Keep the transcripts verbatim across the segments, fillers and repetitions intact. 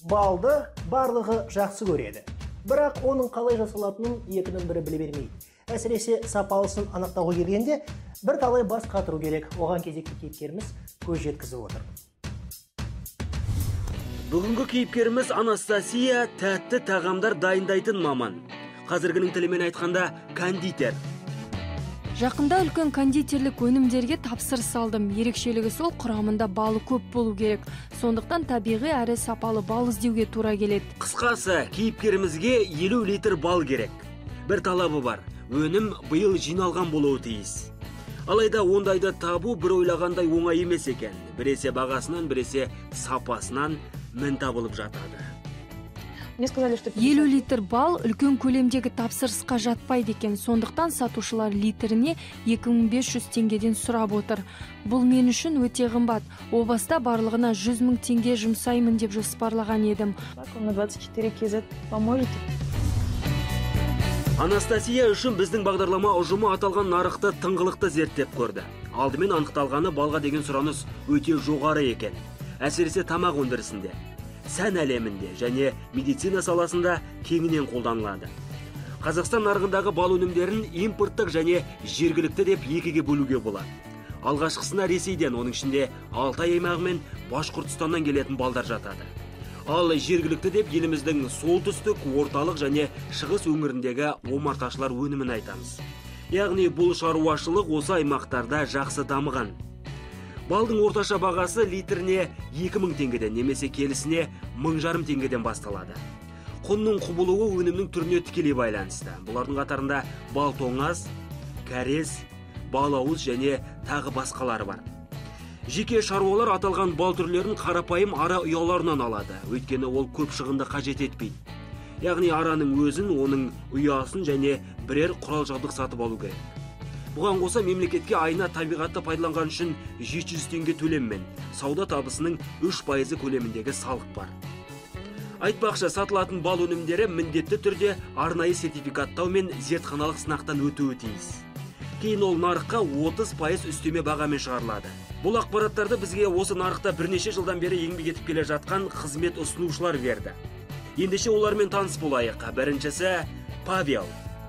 Балды барлығы жақсы көреді. Бірақ оның қалай жасалатынын екінің бірі біле бермейді. Әсіресе сапалысын анықтауға келгенде бір талай бас қатыру керек. Оған кезекті кейіпкеріміз көз жеткізіп отыр. Бүгінгі кейіпкеріміз Анастасия тәтті тағамдар дайындайтын маман. Қазіргінің тілімен айтқанда кондитер. Жақында үлкен кондитерлік өнімдерге тапсырыс салдым. Ерекшелігі сол, құрамында балы көп болу керек. Сондықтан табиғи әрі сапалы бал іздеуге тура келеді. Қысқасы, кейіпкерімізге елу литр бал керек. Бір талабы бар. Өнім биыл жиналған болуы тиіс. Алайда ондайды табу бір ойлағандай оңай емес екен. Біресе бағасынан, біресе сапасынан мін табылып жатады. елу литр бал үлкен көлемдегі тапсырысқа жатпайды екен. Сондықтан сатушылар литріне екі мың бес жүз теңгеден сұрап отыр. Бұл мен үшін өте қымбат. О баста барлығына жүз мың теңге жұмсаймын деп жоспарлаған едім. Анастасия үшін біздің бағдарлама ұжымы аталған нарықты тыңғылықты зерттеп көрді. Алдымен анықталғаны балға деген сұраныс өте жоғары екен. Әсіресе тамақ өндірісінде, сән әлемінде және медицина саласында кеңінен қолданылады. Қазақстан нарығындағы бал өнімдерін импорттық және жергілікті деп екіге бөлуге болады. Алғашқысына Ресейден, оның ішінде Алтай аймағы мен Башқұртстаннан келетін балдар жатады. Ал жергілікті деп еліміздің солтүстік, орталық және шығыс өңіріндегі омарташылар өнімін айтамыз. Яғни бұл шаруашылық осы аймақтарда жақсы дамыған. Балдың орташа бағасы литріне екі мың теңгеден немесе келісіне мың жарым теңгеден басталады. Құнның құбылуы өнімнің түріне тікелей байланысты. Бұлардың қатарында бал тоңаз, кәрес, балауыз және тағы басқалары бар. Жеке шаруалар аталған бал түрлерін қарапайым ара ұяларынан алады, өйткені ол көп шығынды қажет етпейді. Яғни араның өзін, оның ұясын және бірер құрал жабдық сатып алу керек. Бұған қоса мемлекетке айына табиғатты пайдаланған үшін жеті жүз теңге төлеммен сауда табысының үш пайызы көлеміндегі салық бар. Айтпақшы, сатылатын бал өнімдері міндетті түрде арнайы сертификаттау мен зертханалық сынақтан өтуі тиіс. Кейін ол нарыққа отыз пайыз үстеме бағамен шығарылады. Бұл ақпараттарды бізге осы нарықта бірнеше жылдан бері еңбек етіп келе жатқан қызмет ұсынушылар берді. Ендеше олармен таныс болайық. Біріншісі Павел.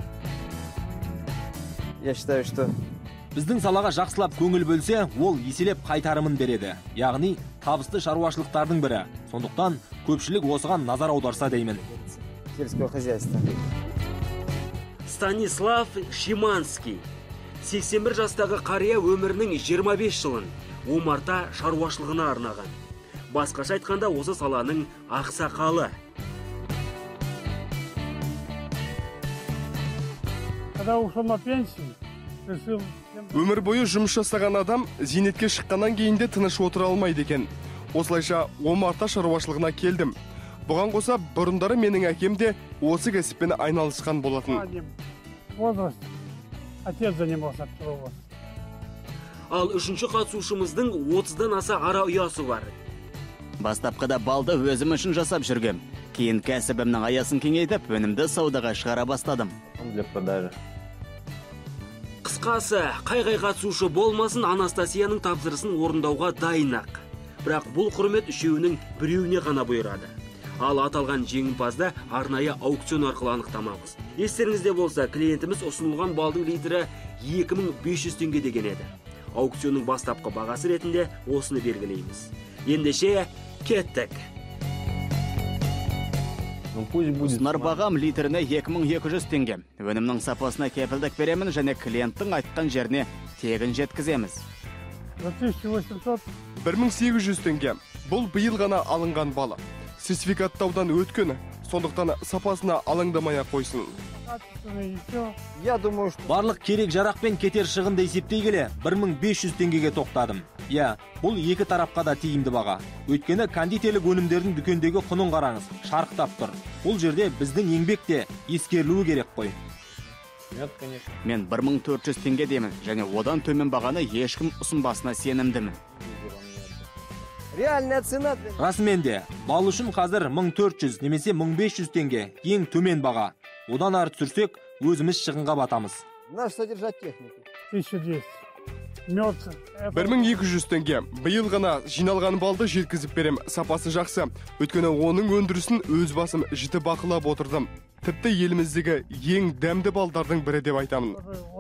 Я считаю, что біздің салаға жақсылап көңіл бөлсе, ол еселеп қайтарымын береді. Яғни табысты шаруашылықтардың бірі. Сондықтан көпшілік осыған назар аударса деймін. Сельского хозяйства. Станислав Шиманский. сексен бір жастағы қария өмірінің жиырма бес жылын омарта шаруашылығына арнаған. Басқаша айтқанда осы саланың ақсақалы. Өмір бойы жұмыс жасаған адам зейнетке шыққаннан кейін де тыныш отыра алмайды екен. Осылайша омарта шаруашылығына келдім. Бұған қоса бұрындары менің әкем де осы кәсіппен айналысқан болатын. Отец занимался пчеловодством. Ал үшінші қатысушымыздың отыздан аса ара ұясы бар. Бастапқыда балды өзім үшін жасап жүргем. Кейін кәсібімнің аясын кеңейтіп, өнімді саудаға шығара бастадым. Для продажи. Қысқасы, қай-қай қатысушы болмасын, Анастасияның тапсырысын орындауға дайын-ақ. Бірақ бұл құрмет үшеуінің біреуіне ғана бұйырады. Ал аталған жеңімпазды арнайы аукцион арқылы анықтамамыз. Естеріңізде болса, клиентіміз ұсынылған балдың литрі екі мың бес жүз теңге деген еді. Аукционның бастапқы бағасы ретінде осыны белгілейміз. Ендеше кеттік. Ұсынар бағам литріне екі мың екі жүз теңге. Өнімнің сапасына кепілдік беремін және клиенттің айтқан жеріне тегін жеткіземіз. бір мың сегіз жүз теңге. Бұл биыл ғана алынған балы. Сертификаттаудан өткені, сондықтан сапасына алаңдамай қойсын. Я думаю, что Барлық керек жарақпен кетер шығынды есептей келе бір мың бес жүз теңгеге тоқтадым. Я, бұл екі тарапқа да тиімді баға. Өйткені кондитерлік өнімдердің дүкендегі құнын қараңыз, шарықтап тұр. Бұл жерде біздің еңбек те ескерілуі керек қой. Мен бір мың төрт жүз теңге деймін және одан төмен бағаны ешкім ұсынбасына сенімдімін. реальная цена. Расымен де, бал үшін қазір мың төрт жүз немесе мың бес жүз теңге ең төмен баға. Одан ары түсірсек, өзіміз шығынға батамыз. Наш содержать технику. тысяча двести. бір мың екі жүз теңге. Биыл ғана жиналған балды жеткізіп берем. Сапасы жақсы. Өйткені оның өндірісін өз басым жіті бақылап отырдым. Тіпті еліміздегі ең дәмді балдардың бірі деп айтамын.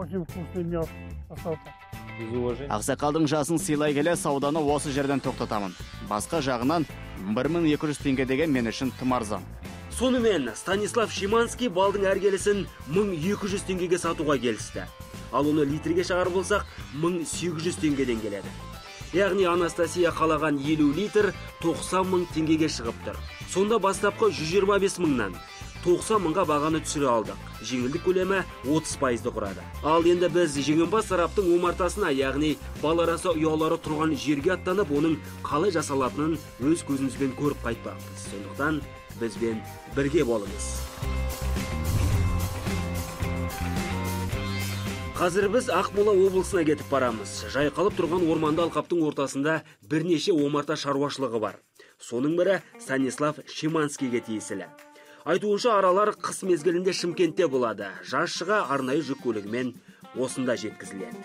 Ақсақалдың жасын сыйлай келе сауданы осы жерден тоқтатамын. Басқа жағынан бір мың екі жүз теңге деген мен үшін тым арзан. Сонымен Станислав Шиманский балдың әр келісін мың екі жүз теңгеге сатуға келісті. Ал оны литрге шығарып болсақ мың сегіз жүз теңгеден келеді. Яғни Анастасия қалаған елу литр тоқсан мың теңгеге шығып тұр. Сонда бастапқы жүз жиырма бес мыңнан тоқсан мыңға бағаны түсіре алдық. Жеңілдік көлемі отыз пайызды құрады. Ал енді біз жеңімпаз тараптың омартасына, яғни бал арасы ұялары тұрған жерге аттанып, оның қалай жасалатынын өз көзімізбен көріп қайтпақпыз. Сондықтан бізбен бірге болыңыз. Қазір біз Ақмола облысына кетіп барамыз. Жайқалып тұрған орманды алқаптың ортасында бірнеше омарта шаруашылығы бар. Соның бірі Станислав Шиманскийге тиесілі. Айтуынша аралар қыс мезгілінде Шымкентте болады. Жаз шыға арнайы жүк көлігімен осында жеткізіледі.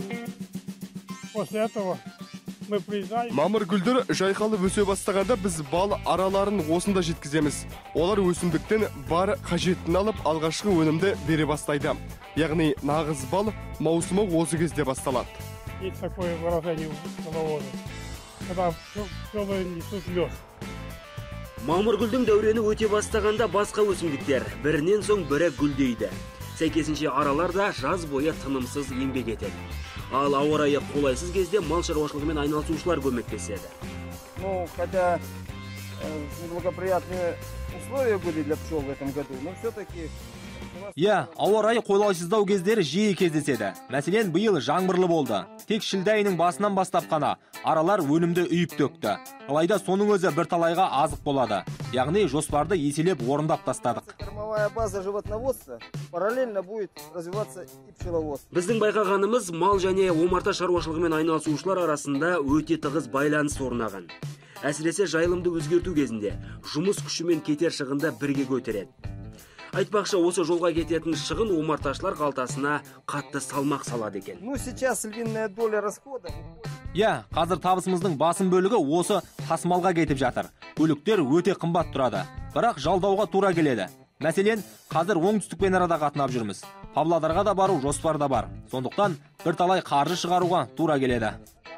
После этого мы приезжаем. Мамыр гүлдер жайқалып өсе бастағанда біз бал араларын осында жеткіземіз. Олар өсімдіктен бар қажетін алып, алғашқы өнімді бере бастайды. Яғни нағыз бал маусымы осы кезде басталады. Есть такое выражение в пчеловоде, когда пчелы несут мед. Мамыр гүлдің дәурені өте бастағанда басқа өсімдіктер бірінен соң бірі гүлдейді. Сәйкесінше аралар да жаз бойы тынымсыз еңбек етеді. Ал ауа райы қолайсыз кезде мал шаруашылығымен айналысушылар көмектеседі. Ну, хотя неблагоприятные условия были для пчел в этом году, но все-таки... Иә, ауа райы қолайсыздау кездері жиі кездеседі. Мәселен, биыл жаңбырлы болды. Тек шілде айының басынан бастап қана аралар өнімді үйіп төкті. Алайда соның өзі бір талайға азық болады. Яғни жоспарды еселеп орындап тастадық. Кормовая база животноводства параллельно будет развиваться и пчеловодство. Біздің байқағанымыз мал және омарта шаруашылығымен айналысушылар арасында өте тығыз байланыс орнаған. Әсіресе жайылымды өзгерту кезінде жұмыс күшімен кетер шығынды бірге көтереді. Айтпақшы, осы жолға кететін шығын омарташылар қалтасына қатты салмақ салады екен. Ну, сейчас львиная доля расхода. Иә, қазір табысымыздың басым бөлігі осы тасымалға кетіп жатыр. Көліктер өте қымбат тұрады, бірақ жалдауға тура келеді. Мәселен, қазір оңтүстікпен арада қатынап жүрміз. Павлодарға да бару жоспарда бар. Сондықтан бір талай қаржы шығаруға тура келеді.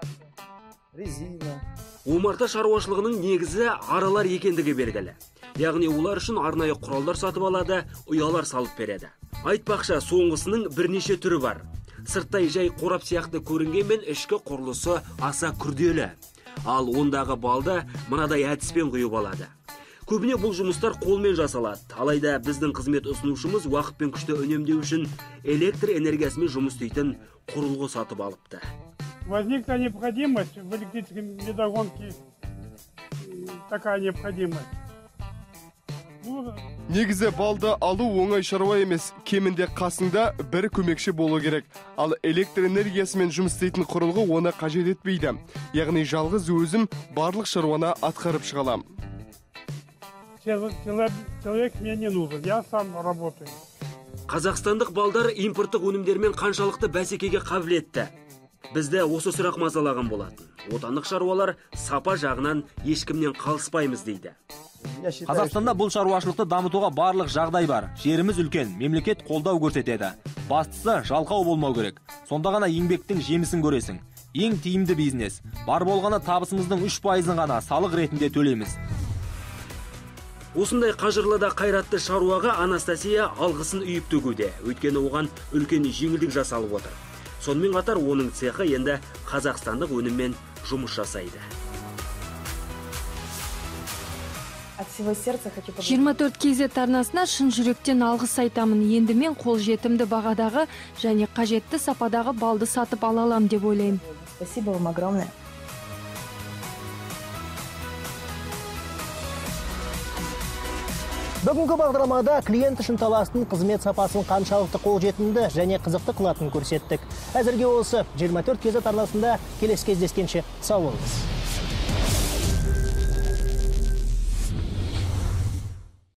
Резина. Омарта шаруашылығының негізі аралар екендігі белгілі. Яғни олар үшін арнайы құралдар сатып алады, ұялар салып береді. Айтпақша, соңғысының бірнеше түрі бар. Сырттай жай қорап сияқты көрінгенмен ішкі құрылысы аса күрделі. Ал ондағы балды мынадай әдіспен құйып алады. Көбіне бұл жұмыстар қолмен жасалады. Алайда біздің қызмет ұсынушымыз уақыт пен күшті үнемдеу үшін электр энергиясымен жұмыс істейтін құрылғы сатып алыпты. Возникла необходимость в электрической медогонке, такая необходимость. Негізі балды алу оңай шаруа емес, кемінде қасында бір көмекші болу керек. Ал электр энергиясымен жұмыс істейтін құрылғы оны қажет етпейді. Яғни жалғыз өзім барлық шаруаны атқарып шығалам. Человек мне не нужен, я сам работаю. Қазақстандық балдар импорттық өнімдермен қаншалықты бәсекеге қабілетті? Бізді осы сұрақ мазалаған болатын. Отандық шаруалар сапа жағынан ешкімнен қалыспаймыз дейді. Қазақстанда бұл шаруашылықты дамытуға барлық жағдай бар. Жеріміз үлкен, мемлекет қолдау көрсетеді. Бастысы жалқау болмау керек. Сонда ғана еңбектің жемісін көресің. Ең тиімді бизнес. Бар болғаны табысымыздың үш пайызын ғана салық ретінде төлейміз. Осындай қажырлы да қайратты шаруаға Анастасия алғысын үйіп төгуде. Өйткені оған үлкен жеңілдік жасалып отыр. Сонымен қатар оның цехы енді қазақстандық өніммен жұмыс жасайды. жиырма төрт кей зет арнасына шын жүректен алғыс айтамын. Енді мен қол жетімді бағадағы және қажетті сападағы балды сатып ала алам деп ойлаймын. Спасибо вам огромное. Бүгінгі бағдарламада клиент үшін таластың қызмет сапасын қаншалықты қолжетімді және қызықты қылатын көрсеттік. Әзірге осы жиырма төрт кей зет арнасында келесі кездескенше сау болыңыз.